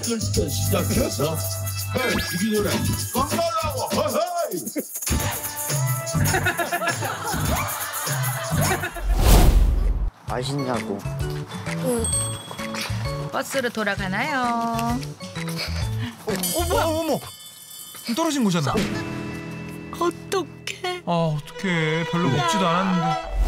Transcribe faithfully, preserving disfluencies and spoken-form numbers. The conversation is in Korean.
시작부터 시작해서 헤이 이 노래 건강하고 헤이. 맛있냐고. 버스로 돌아가나요? 어머 어머 떨어진 거잖아. 어떡해. 아 어떡해 별로 먹지도 않았는데.